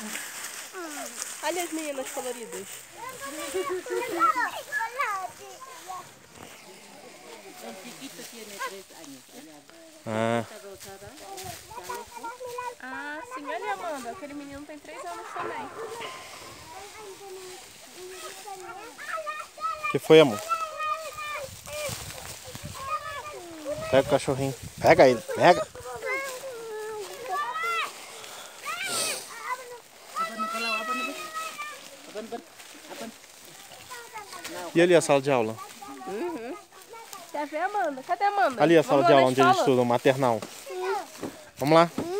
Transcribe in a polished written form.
Olha as meninas coloridas. Ah. Ah, sim. Olha, Amanda. Aquele menino tem 3 anos também. O que foi, amor? Pega o cachorrinho. Pega ele. Pega. E ali a sala de aula? Quer ver, Amanda? Cadê a Amanda? Ali a sala Vamos de lá aula na onde eles escola? estudam, maternal. Vamos lá.